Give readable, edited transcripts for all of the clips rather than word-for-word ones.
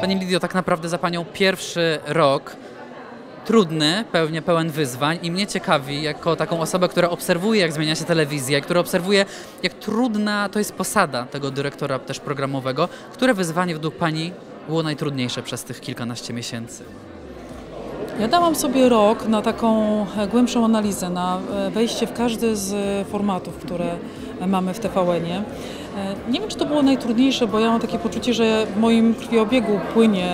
Pani Lidio, tak naprawdę za Panią pierwszy rok trudny, pewnie pełen wyzwań i mnie ciekawi, jako taką osobę, która obserwuje, jak zmienia się telewizja, która obserwuje, jak trudna to jest posada tego dyrektora też programowego. Które wyzwanie według Pani było najtrudniejsze przez tych kilkanaście miesięcy? Ja dałam sobie rok na taką głębszą analizę, na wejście w każdy z formatów, które mamy w TVN-ie. Nie wiem, czy to było najtrudniejsze, bo ja mam takie poczucie, że w moim krwiobiegu płynie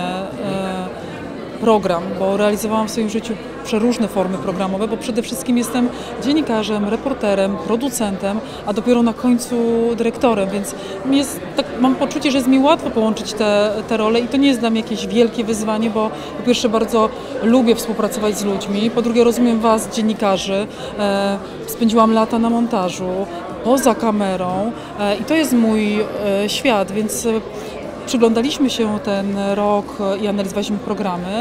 program, bo realizowałam w swoim życiu przeróżne formy programowe, bo przede wszystkim jestem dziennikarzem, reporterem, producentem, a dopiero na końcu dyrektorem, więc mam poczucie, że jest mi łatwo połączyć te role i to nie jest dla mnie jakieś wielkie wyzwanie, bo po pierwsze bardzo lubię współpracować z ludźmi, po drugie rozumiem Was, dziennikarzy, spędziłam lata na montażu, poza kamerą i to jest mój świat, więc przyglądaliśmy się ten rok i analizowaliśmy programy.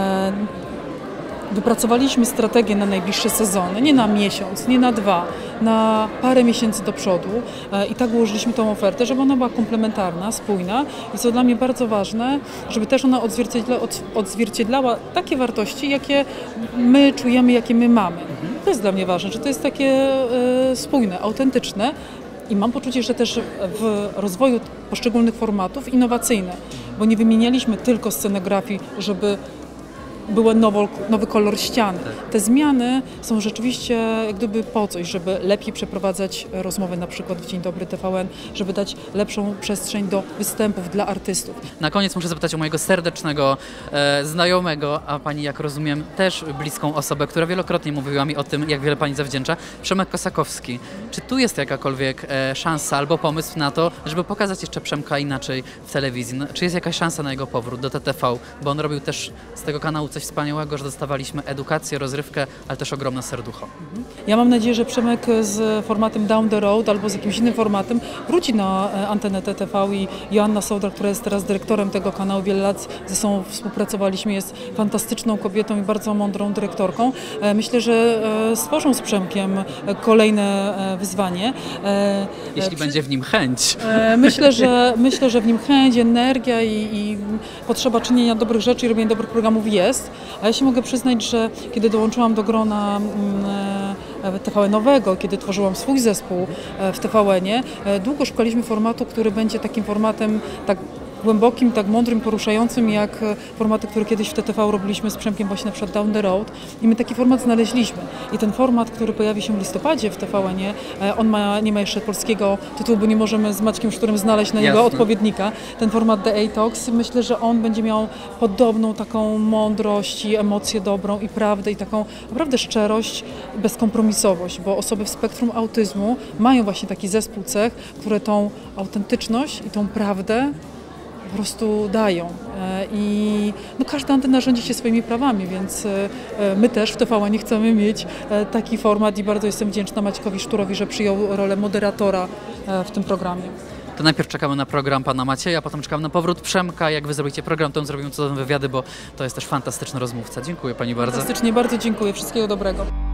Wypracowaliśmy strategię na najbliższe sezony, nie na miesiąc, nie na 2, na parę miesięcy do przodu i tak ułożyliśmy tą ofertę, żeby ona była komplementarna, spójna i co dla mnie bardzo ważne, żeby też ona odzwierciedlała takie wartości, jakie my czujemy, jakie my mamy. To jest dla mnie ważne, że to jest takie spójne, autentyczne. I mam poczucie, że też w rozwoju poszczególnych formatów innowacyjne, bo nie wymienialiśmy tylko scenografii, żeby był nowy kolor ścian. Te zmiany są rzeczywiście jak gdyby po coś, żeby lepiej przeprowadzać rozmowy na przykład w Dzień Dobry TVN, żeby dać lepszą przestrzeń do występów dla artystów. Na koniec muszę zapytać o mojego serdecznego znajomego, a Pani, jak rozumiem, też bliską osobę, która wielokrotnie mówiła mi o tym, jak wiele Pani zawdzięcza, Przemek Kosakowski. Czy tu jest jakakolwiek szansa albo pomysł na to, żeby pokazać jeszcze Przemka inaczej w telewizji? No, czy jest jakaś szansa na jego powrót do TTV? Bo on robił też z tego kanału coś wspaniałego, że dostawaliśmy edukację, rozrywkę, ale też ogromne serducho. Ja mam nadzieję, że Przemek z formatem Down the Road albo z jakimś innym formatem wróci na antenę TTV i Joanna Sołdar, która jest teraz dyrektorem tego kanału, wiele lat ze sobą współpracowaliśmy, jest fantastyczną kobietą i bardzo mądrą dyrektorką. Myślę, że stworzą z Przemkiem kolejne wyzwanie. Jeśli będzie w nim chęć. Myślę, że w nim chęć, energia i potrzeba czynienia dobrych rzeczy i robienia dobrych programów jest. A ja się mogę przyznać, że kiedy dołączyłam do grona TVN-owego, kiedy tworzyłam swój zespół w TVN-ie, długo szukaliśmy formatu, który będzie takim formatem tak głębokim, tak mądrym, poruszającym, jak formaty, które kiedyś w TTV robiliśmy z Przemkiem, właśnie na przykład Down the Road. I my taki format znaleźliśmy. I ten format, który pojawi się w listopadzie w TVN-ie, nie ma jeszcze polskiego tytułu, bo nie możemy z Maćkiem Szturem znaleźć na niego odpowiednika. Ten format The A-Talks, myślę, że on będzie miał podobną taką mądrość i emocję dobrą i prawdę i taką naprawdę szczerość, bezkompromisowość, bo osoby w spektrum autyzmu mają właśnie taki zespół cech, które tą autentyczność i tą prawdę po prostu dają. I każda antena rządzi się swoimi prawami, więc my też w TVN chcemy mieć taki format i bardzo jestem wdzięczna Maćkowi Szturowi, że przyjął rolę moderatora w tym programie. To najpierw czekamy na program Pana Macieja, a potem czekamy na powrót Przemka. Jak Wy zrobicie program, to zrobimy cudowne wywiady, bo to jest też fantastyczny rozmówca. Dziękuję Pani bardzo. Fantastycznie, bardzo dziękuję. Wszystkiego dobrego.